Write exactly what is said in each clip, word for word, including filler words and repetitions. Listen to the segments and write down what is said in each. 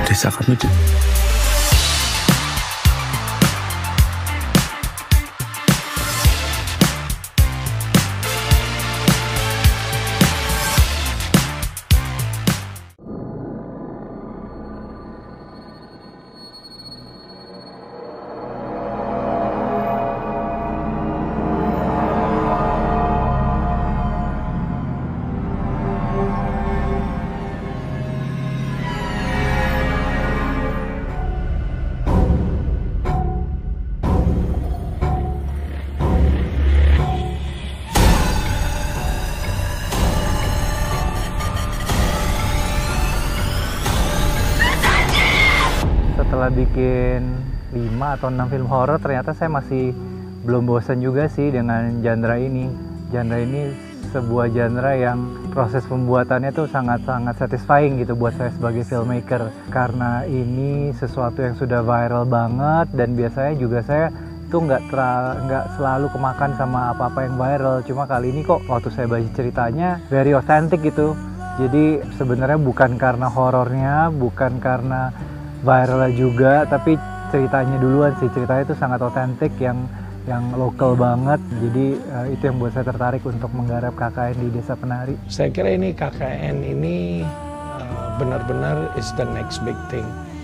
desa kami. Setelah bikin lima atau enam film horor, ternyata saya masih belum bosan juga sih dengan genre ini. Genre ini sebuah genre yang proses pembuatannya tuh sangat-sangat satisfying gitu buat saya sebagai filmmaker. Karena ini sesuatu yang sudah viral banget dan biasanya juga saya tuh nggak nggak selalu kemakan sama apa-apa yang viral. Cuma kali ini kok waktu saya baca ceritanya very authentic gitu. Jadi sebenarnya bukan karena horornya, bukan karena viral juga, tapi ceritanya duluan sih. Ceritanya itu sangat otentik, yang yang lokal banget. Jadi uh, itu yang buat saya tertarik untuk menggarap K K N di Desa Penari. Saya kira ini K K N ini uh, benar-benar is the next big thing.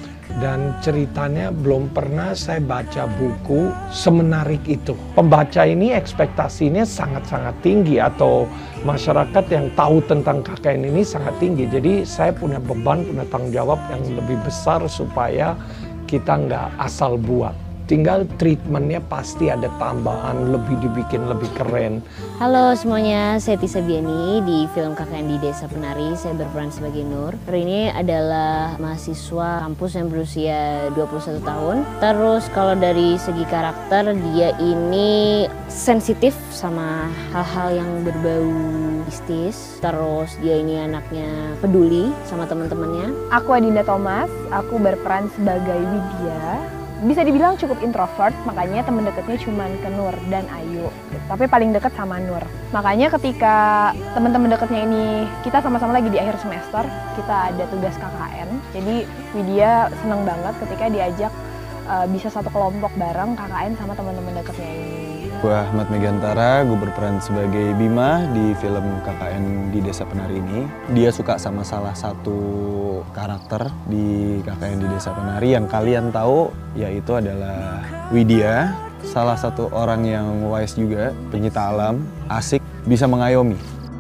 Dan ceritanya belum pernah saya baca buku semenarik itu. Pembaca ini ekspektasinya sangat-sangat tinggi, atau masyarakat yang tahu tentang K K N ini sangat tinggi. Jadi saya punya beban, punya tanggung jawab yang lebih besar supaya kita nggak asal buat. Tinggal treatmentnya pasti ada tambahan, lebih dibikin lebih keren. Halo semuanya, saya Tisa Biani di film K K N di Desa Penari. Saya berperan sebagai Nur. Nur ini adalah mahasiswa kampus yang berusia dua puluh satu tahun. Terus kalau dari segi karakter, dia ini sensitif sama hal-hal yang berbau mistis. Terus dia ini anaknya peduli sama teman-temannya. Aku Adinda Thomas, aku berperan sebagai Widya. Bisa dibilang cukup introvert, makanya temen deketnya cuma ke Nur dan Ayu. Tapi paling deket sama Nur. Makanya ketika teman-teman deketnya ini, kita sama-sama lagi di akhir semester, kita ada tugas K K N. Jadi Widya seneng banget ketika diajak uh, bisa satu kelompok bareng K K N sama teman-teman deketnya ini. Gue Ahmad Megantara, gue berperan sebagai Bima di film K K N di Desa Penari ini. Dia suka sama salah satu karakter di K K N di Desa Penari yang kalian tahu, yaitu adalah Widya. Salah satu orang yang wise juga, penyita alam, asik, bisa mengayomi.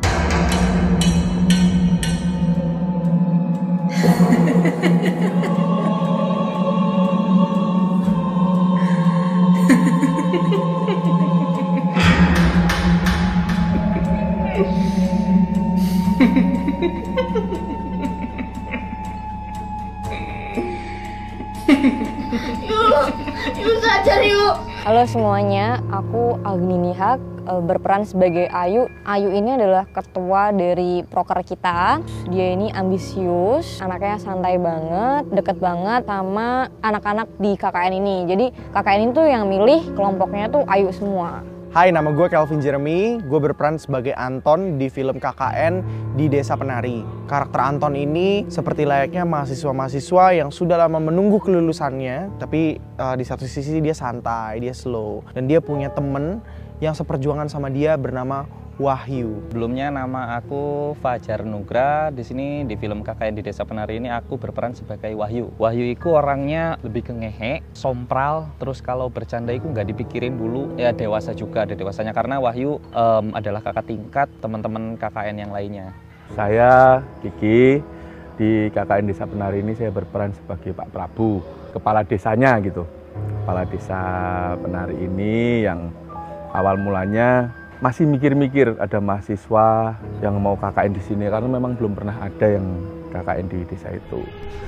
Yuk sadar yuk. Halo semuanya, aku Agni Nihak, berperan sebagai Ayu. Ayu ini adalah ketua dari proker kita. Dia ini ambisius, anaknya santai banget, deket banget sama anak-anak di K K N ini. Jadi K K N ini tuh yang milih kelompoknya tuh Ayu semua. Hai, nama gue Kelvin Jeremy, gue berperan sebagai Anton di film K K N di Desa Penari. Karakter Anton ini seperti layaknya mahasiswa-mahasiswa yang sudah lama menunggu kelulusannya, tapi uh, di satu sisi dia santai, dia slow, dan dia punya temen yang seperjuangan sama dia bernama Wahyu. Sebelumnya nama aku Fajar Nugra. Di sini di film K K N di Desa Penari ini aku berperan sebagai Wahyu. Wahyu itu orangnya lebih ke ngehe, sompral, terus kalau bercanda itu nggak dipikirin dulu. Ya dewasa juga, ada dewasanya karena Wahyu um, adalah kakak tingkat teman-teman K K N yang lainnya. Saya Kiki, di K K N Desa Penari ini saya berperan sebagai Pak Prabu, kepala desanya gitu. Kepala Desa Penari ini yang awal mulanya masih mikir-mikir ada mahasiswa yang mau K K N di sini karena memang belum pernah ada yang K K N di desa itu.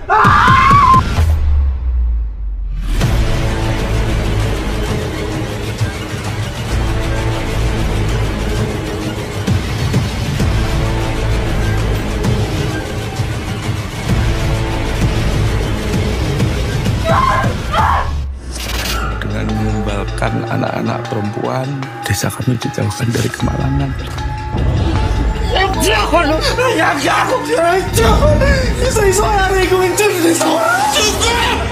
Dengan menumbalkan anak-anak perempuan, desa kami dijauhkan dari kemalangan. Jangan, jangan, jangan, jangan. Saya suara gue mencuri desa. Nugra!